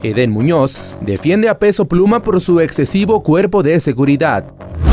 Edén Muñoz defiende a Peso Pluma por su excesivo cuerpo de seguridad.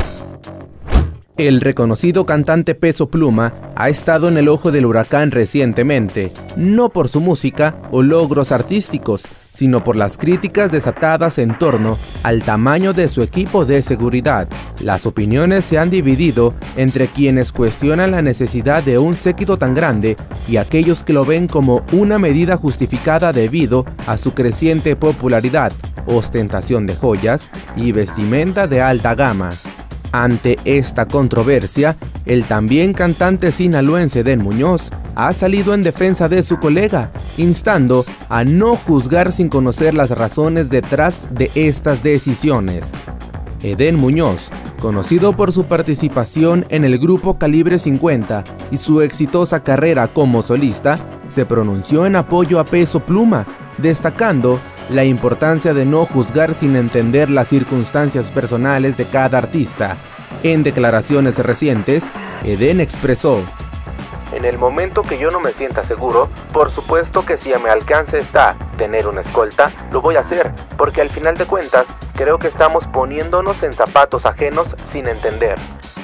El reconocido cantante Peso Pluma ha estado en el ojo del huracán recientemente, no por su música o logros artísticos, sino por las críticas desatadas en torno al tamaño de su equipo de seguridad. Las opiniones se han dividido entre quienes cuestionan la necesidad de un séquito tan grande y aquellos que lo ven como una medida justificada debido a su creciente popularidad, ostentación de joyas y vestimenta de alta gama. Ante esta controversia, el también cantante sinaloense Edén Muñoz ha salido en defensa de su colega, instando a no juzgar sin conocer las razones detrás de estas decisiones. Edén Muñoz, conocido por su participación en el grupo Calibre 50 y su exitosa carrera como solista, se pronunció en apoyo a Peso Pluma, destacando la importancia de no juzgar sin entender las circunstancias personales de cada artista. En declaraciones recientes, Edén expresó: en el momento que yo no me sienta seguro, por supuesto que si a mi alcance está tener una escolta, lo voy a hacer, porque al final de cuentas, creo que estamos poniéndonos en zapatos ajenos sin entender.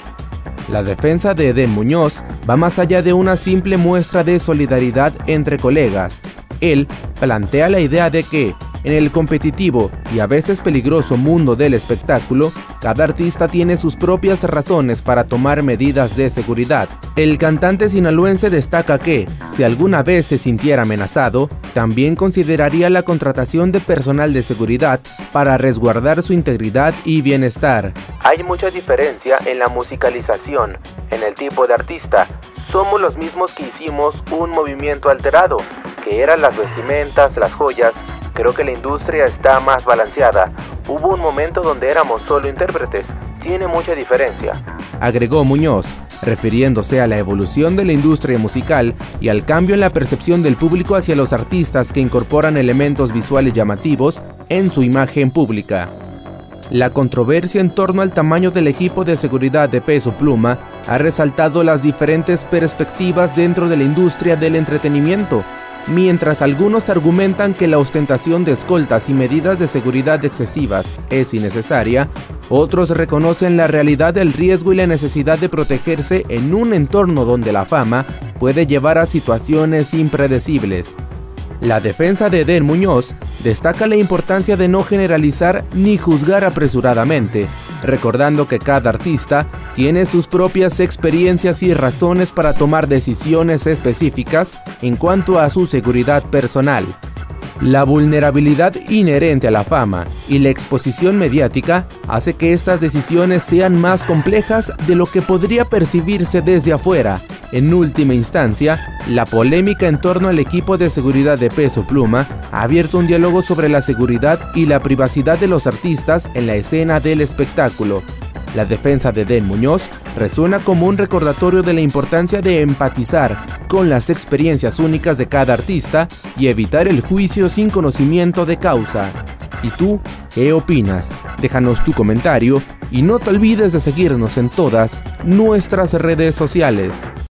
La defensa de Edén Muñoz va más allá de una simple muestra de solidaridad entre colegas. Él plantea la idea de que, en el competitivo y a veces peligroso mundo del espectáculo, cada artista tiene sus propias razones para tomar medidas de seguridad. El cantante sinaloense destaca que, si alguna vez se sintiera amenazado, también consideraría la contratación de personal de seguridad para resguardar su integridad y bienestar. Hay mucha diferencia en la musicalización, en el tipo de artista. Somos los mismos que hicimos un movimiento alterado, que eran las vestimentas, las joyas. Creo que la industria está más balanceada. Hubo un momento donde éramos solo intérpretes. Tiene mucha diferencia, agregó Muñoz, refiriéndose a la evolución de la industria musical y al cambio en la percepción del público hacia los artistas que incorporan elementos visuales llamativos en su imagen pública. La controversia en torno al tamaño del equipo de seguridad de Peso Pluma ha resaltado las diferentes perspectivas dentro de la industria del entretenimiento. Mientras algunos argumentan que la ostentación de escoltas y medidas de seguridad excesivas es innecesaria, otros reconocen la realidad del riesgo y la necesidad de protegerse en un entorno donde la fama puede llevar a situaciones impredecibles. La defensa de Edén Muñoz destaca la importancia de no generalizar ni juzgar apresuradamente, recordando que cada artista tiene sus propias experiencias y razones para tomar decisiones específicas en cuanto a su seguridad personal. La vulnerabilidad inherente a la fama y la exposición mediática hace que estas decisiones sean más complejas de lo que podría percibirse desde afuera. En última instancia, la polémica en torno al equipo de seguridad de Peso Pluma ha abierto un diálogo sobre la seguridad y la privacidad de los artistas en la escena del espectáculo. La defensa de Edén Muñoz resuena como un recordatorio de la importancia de empatizar con las experiencias únicas de cada artista y evitar el juicio sin conocimiento de causa. ¿Y tú qué opinas? Déjanos tu comentario y no te olvides de seguirnos en todas nuestras redes sociales.